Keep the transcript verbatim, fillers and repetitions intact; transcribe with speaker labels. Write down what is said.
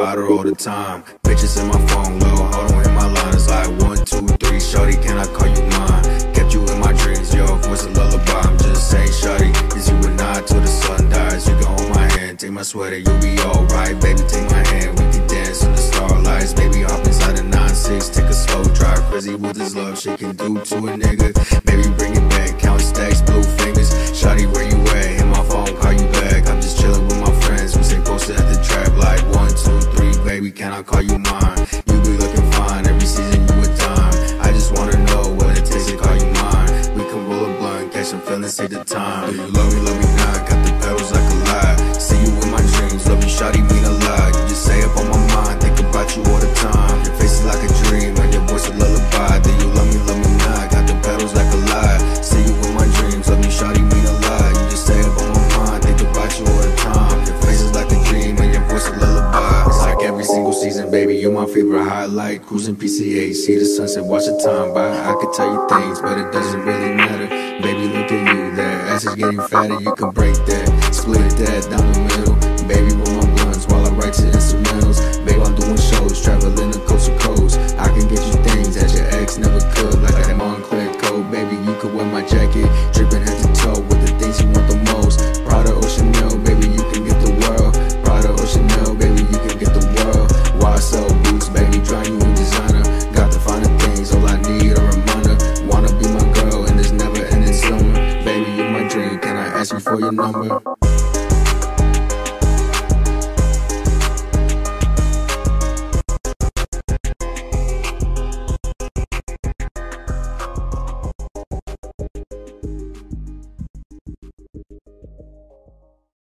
Speaker 1: about her all the time. Bitches in my phone, little hold on in my line. It's like one, two, three, shorty, can I call you mine? Kept you in my dreams, your voice a lullaby. I'm just saying, shorty, is you and I till the sun dies. You can hold my hand, take my sweater, you'll be alright. Baby, take my hand, we can dance in the starlights. Baby, hop inside a nine six, take a slow drive. Crazy with this love shit can do to a nigga. Baby, bring it back, count stacks, blue fingers. Shawty, where you at? Hit my phone, call you back. I'm just chillin' with my friends, we stay posted at the trap. Like one, two, three, baby, can I call you mine? You be looking fine, every season you a dime. I just wanna know what it takes to call you mine. We can roll a blunt, catch some feelings, take the time. Do you love me, love me not? Got the pedals like a lie. See you in my dreams, love you, shawty, mean a lot. You just say up on my mind, think about you all the time. Your face is like a dream, and your voice a lullaby. Do you love me, love me not? Got the pedals like a lie. See you in my dreams, love you, shawty, mean a lot. You just say up on my mind, think about you all the time. Your face is like a dream, and your voice a lullaby. It's like every single season, baby, you're my favorite highlight. Cruising P C A, see the sunset, watch the time by. I could tell you things, but it doesn't really matter. Baby, look at you, that ass is getting fatter. You can break that, split that down the middle. Baby, roll my blunts while I write to instrumentals. Baby, I'm doing shows, traveling the coast to coast. I can get you things that your ex never could, like that Moncler coat. Baby, you could wear my jacket, dripping head to toe with the things you want the most. Prada or Chanel, baby, you can get the world. Prada or Chanel, baby, you can get the world. Why sell boots, baby, drown you in designer. Got the finer things, all I need are a reminder. Wanna be my girl in this never ending summer. Baby, you're my dream, can I ask you for your number?